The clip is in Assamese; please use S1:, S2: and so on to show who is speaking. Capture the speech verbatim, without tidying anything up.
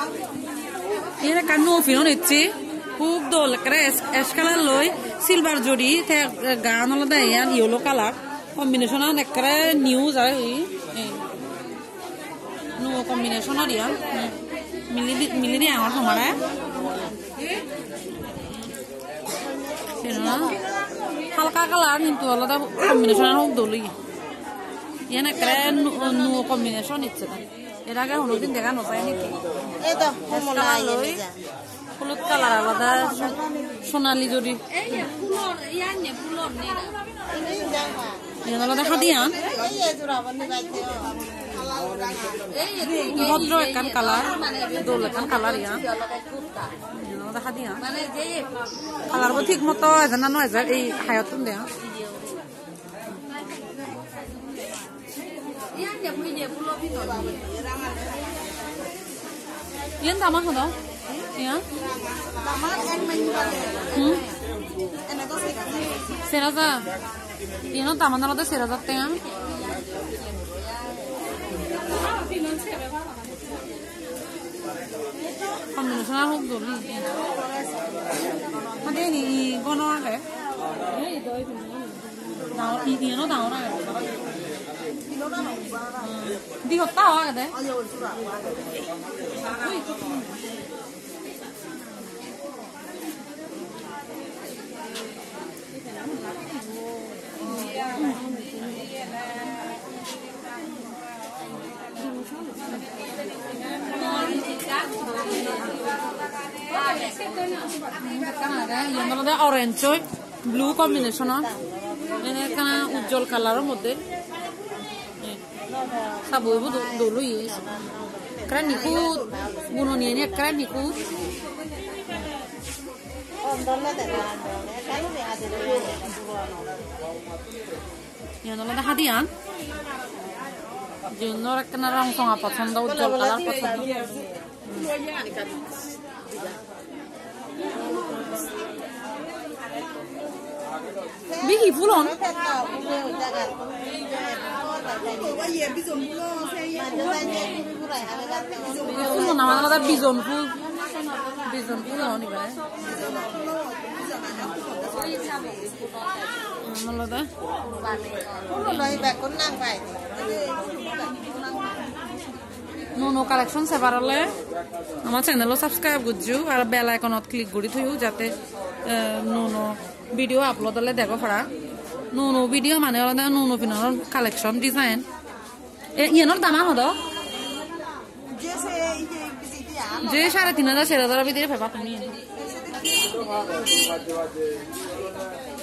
S1: Ini kan no film itu, huk dol kres eskalar loy silver jodi, teh gan olah dah ya yellow color combination an ekre new jaya ini, no combination dia, mili mili ni angor sama ya, sih halka color nih tuh olah dah combination an huk doli, ini ekre no combination itu. Era que uno tiene que no sabe ni qué.
S2: Esto, como la loy.
S1: Pulut kalar alada sonali jodi.
S3: Eh, pulor, ya ni pulor ni dah.
S2: Ini jangan.
S1: Ini alada hadian.
S2: Iya, sudah bani baca.
S3: Eh,
S1: Bodro kan kalar, dua kan kalar ya. Ini alada hadian.
S3: mana je?
S1: Kalar bu tik moto, jangan no aja. Eh, hayatun dia.
S3: Ya ni punya pulor itu.
S1: Yang tamah hodo? Ya.
S2: Tamah yang menjual.
S1: Hmm.
S2: Enak tu sih.
S1: Serasa. Ini tamah alada serasa teh. Combination aku dulu. Ada ni kono ada. Tahu ini no tahu na. Di hotel ada. Kan ada yang ada orange blue combination ini karena ujol color model sabu ibu dulu ya keren ikut bunuh ini keren ikut yang ada hadian yang orang kena langsung apa sonda ujol color pasang bihi fulon fulon nama nama ada bizon ful bizon fulon ni kan mana ada
S2: Fulon lagi bakun nang pai.
S1: Nono collection separale আমার চ্যানেল সাবস্ক্রাইব করছো আর বেল আইকনত ক্লিক করি থইও যাতে নোনো ভিডিও আপলোড হলে দেখো ফরা নোনো ভিডিও মানে হলো নোনো পিনর কালেকশন ডিজাইন এ ইয়েনর দাম হলো যে সাড়ে তিন হাজার চার হাজার ভিতরে ফেবা তুমি